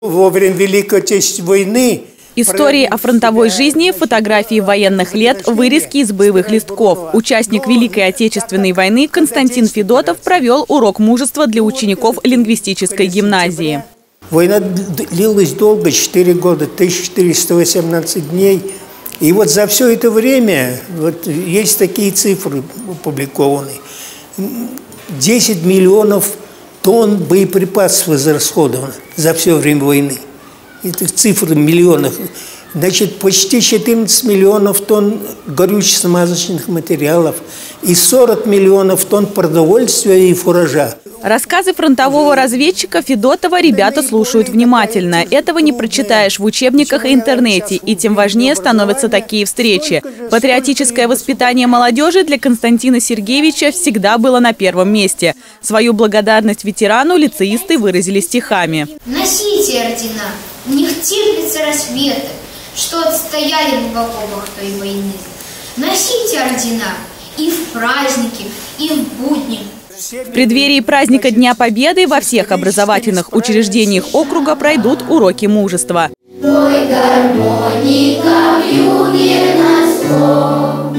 Во время Великой Отечественной войны Истории о фронтовой жизни, фотографии военных лет, вырезки из боевых листков. Участник Великой Отечественной войны Константин Федотов провел урок мужества для учеников лингвистической гимназии. Война длилась долго, 4 года, 1418 дней. И вот за все это время, вот есть такие цифры опубликованные, 10 миллионов тонн боеприпасов израсходовано за все время войны. Это цифры в миллионах. Значит, почти 14 миллионов тонн горюче-смазочных материалов и 40 миллионов тонн продовольствия и фуража. Рассказы фронтового разведчика Федотова ребята слушают внимательно. Этого не прочитаешь в учебниках и интернете, и тем важнее становятся такие встречи. Патриотическое воспитание молодежи для Константина Сергеевича всегда было на первом месте. Свою благодарность ветерану лицеисты выразили стихами. Носите ордена, у них теплятся рассветы, что отстояли в окопах той войны. Носите ордена и в праздники, и в будни. В преддверии праздника Дня Победы во всех образовательных учреждениях округа пройдут уроки мужества. Той гармоника вьюги на слов,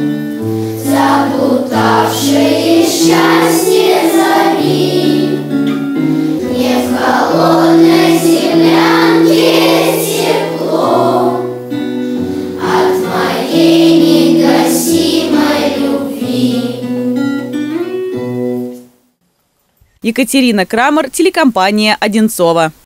заплутавшие счастье зари, не в холодной землянке тепло от моей негасимой любви. Екатерина Крамер, телекомпания «Одинцово».